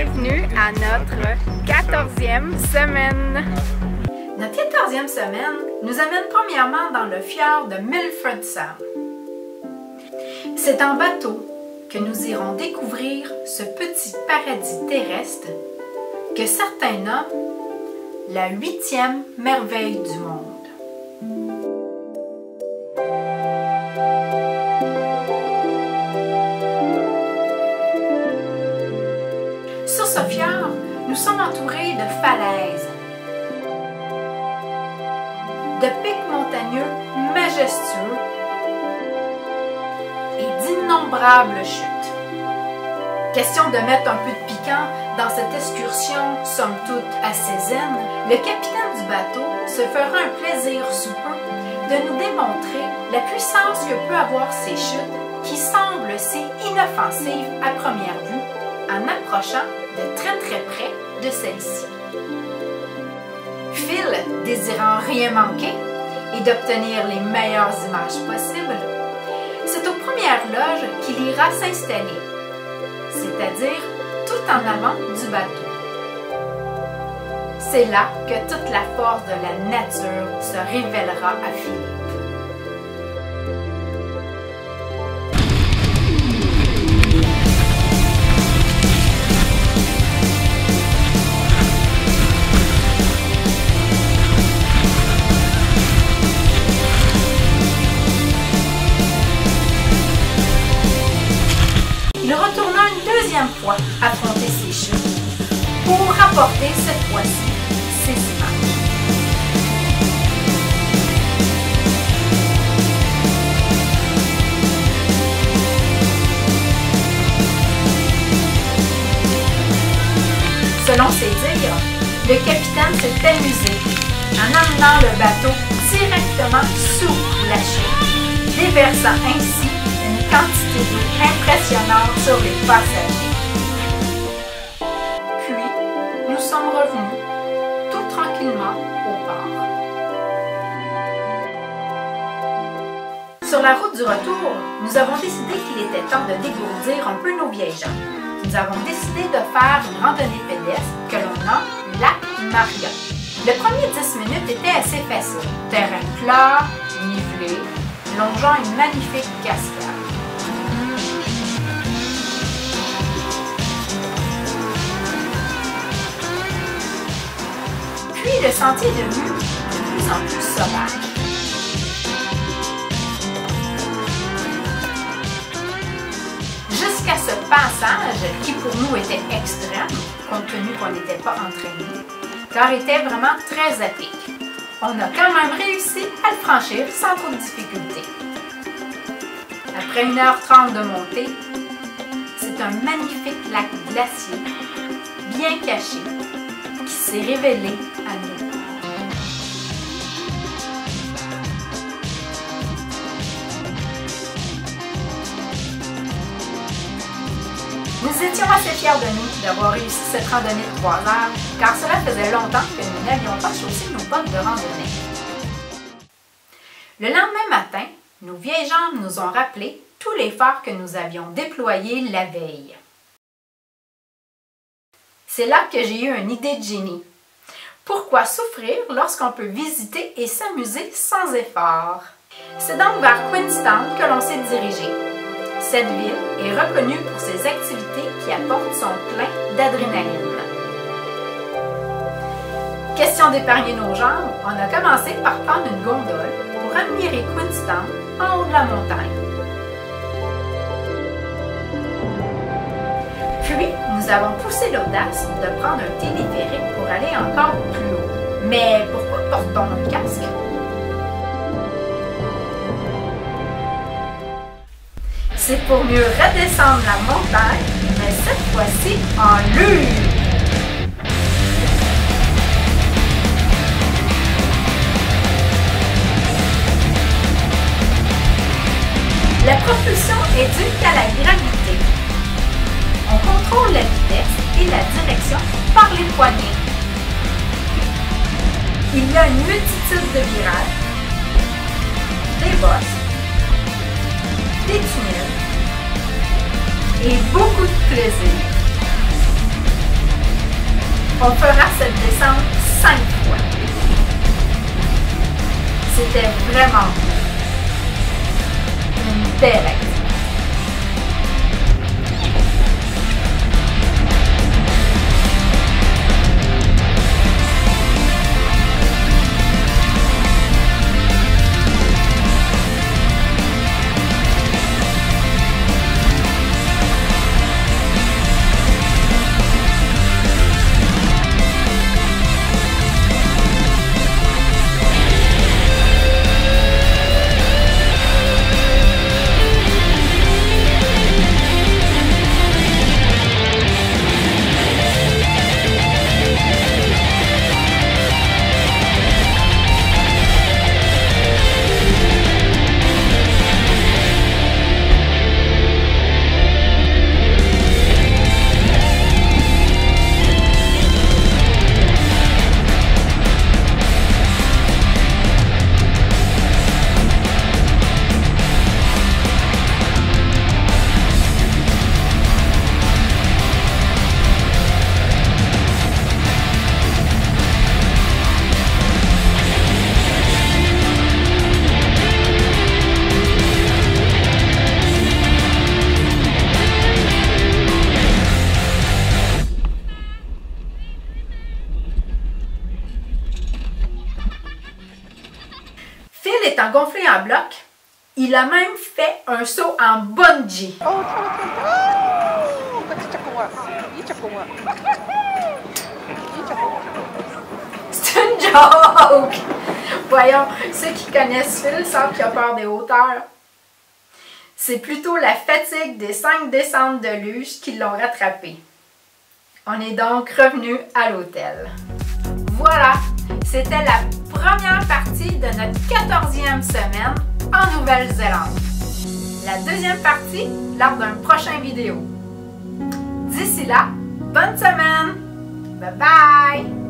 bienvenue à notre 14e semaine. Notre 14e semaine nous amène premièrement dans le fjord de Milford Sound. C'est en bateau que nous irons découvrir ce petit paradis terrestre que certains nomment la 8e merveille du monde. Sur ce fjord, nous sommes entourés de falaises, de pics montagneux majestueux et d'innombrables chutes. Question de mettre un peu de piquant dans cette excursion, somme toute assez zen, le capitaine du bateau se fera un plaisir sous peu de nous démontrer la puissance que peut avoir ces chutes qui semblent si inoffensives à première vue en approchant de très près de celle-ci. Phil, désirant rien manquer et d'obtenir les meilleures images possibles, c'est aux premières loges qu'il ira s'installer, c'est-à-dire tout en avant du bateau. C'est là que toute la force de la nature se révélera à Philippe. Il retourna une deuxième fois affronter ses chutes pour rapporter cette fois-ci ses images. Selon ses dires, le capitaine s'est amusé en amenant le bateau directement sous la chute, déversant ainsi une quantité d'eau impressionnante sur les passagers. Puis, nous sommes revenus tout tranquillement au port. Sur la route du retour, nous avons décidé qu'il était temps de dégourdir un peu nos vieilles jambes. Nous avons décidé de faire une randonnée pédestre que l'on nomme Lac Maria. Le premier 10 minutes était assez facile. Terrain plat, nivelé, longeant une magnifique cascade. Puis le sentier est devenu de plus en plus sauvage. Jusqu'à ce passage qui pour nous était extrême, compte tenu qu'on n'était pas entraîné, car il était vraiment très à pic. On a quand même réussi à le franchir sans trop de difficultés. Après 1h30 de montée, c'est un magnifique lac glacier, bien caché, qui s'est révélé à nous. Nous étions assez fiers de nous d'avoir réussi cette randonnée de 3 heures, car cela faisait longtemps que nous n'avions pas chaussé nos bottes de randonnée. Le lendemain matin, nos vieilles jambes nous ont rappelé tout l'effort que nous avions déployé la veille. C'est là que j'ai eu une idée de génie. Pourquoi souffrir lorsqu'on peut visiter et s'amuser sans effort? C'est donc vers Queenstown que l'on s'est dirigé. Cette ville est reconnue pour ses activités qui apportent son plein d'adrénaline. Question d'épargner nos jambes, on a commencé par prendre une gondole pour admirer Queenstown en haut de la montagne. Puis, nous avons poussé l'audace de prendre un téléphérique pour aller encore plus haut. Mais pourquoi portons un casque? C'est pour mieux redescendre la montagne, mais cette fois-ci en lune. La propulsion est due qu'à la gravité. On contrôle la vitesse et la direction par les poignets. Il y a une multitude de virages, des bosses, des tunnels et beaucoup de plaisir. On fera cette descente 5 fois. C'était vraiment une belle activité. Phil étant gonflé en bloc, il a même fait un saut en bungee. C'est une joke! Voyons, ceux qui connaissent Phil savent qu'il a peur des hauteurs. C'est plutôt la fatigue des 5 descentes de luge qui l'ont rattrapé. On est donc revenu à l'hôtel. Voilà, c'était la première partie de notre 14e semaine en Nouvelle-Zélande. La deuxième partie lors d'un prochain vidéo. D'ici là, bonne semaine! Bye bye!